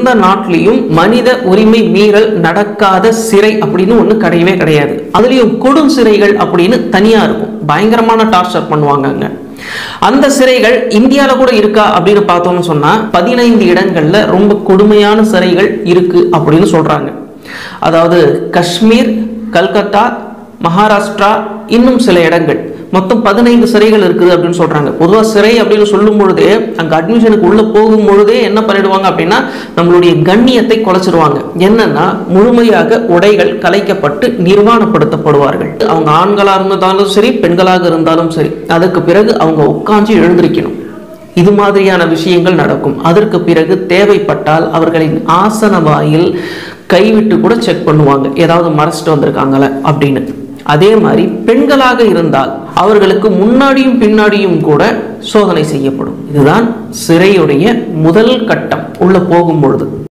எந்த நாட்டிலையும் மனித உரிமை மீறல் நடக்காத சிறை அப்படின்னு ஒண்ணு கிடையவே கிடையாது. அதுலயும் கொடும் சிறைகள் அப்படின்னு தனியா இருக்கும். பயங்கரமான டார்ச்சர் பண்ணுவாங்க. அந்த சிறைகள் இந்தியால கூட இருக்கா அப்படின்னு பார்த்தோம்னு சொன்னா 15 இடங்கள்ல ரொம்ப கொடுமையான சிறைகள் இருக்கு அப்படின்னு சொல்றாங்க. அதாவது காஷ்மீர், கல்கத்தா, மகாராஷ்டிரா, இன்னும் சில இடங்கள், மொத்தம் 15 சிறைகள் இருக்குது அப்படின்னு சொல்றாங்க. பொதுவாக சிறை அப்படின்னு சொல்லும் பொழுதே அங்க அட்மிஷனுக்கு உள்ள போகும் பொழுதே என்ன பண்ணிடுவாங்க அப்படின்னா நம்மளுடைய கண்ணியத்தை குலைச்சிருவாங்க. என்னன்னா முழுமையாக உடைகள் கலைக்கப்பட்டு நிர்வாணப்படுத்தப்படுவார்கள். அவங்க ஆண்களா இருந்தாலும் சரி, பெண்களாக இருந்தாலும் சரி, அதுக்கு பிறகு அவங்க உட்கார்ந்து எழுந்திருக்கணும். இது மாதிரியான விஷயங்கள் நடக்கும். அதற்கு பிறகு தேவைப்பட்டால் அவர்களின் ஆசன வாயில் கைவிட்டு கூட செக் பண்ணுவாங்க, ஏதாவது மறைச்சிட்டு வந்திருக்காங்களே அப்படின்னு. அதே மாதிரி பெண்களாக இருந்தால் அவர்களுக்கு முன்னாடியும் பின்னாடியும் கூட சோதனை செய்யப்படும். இதுதான் சிறையுடைய முதல் கட்டம் உள்ள போகும் பொழுது.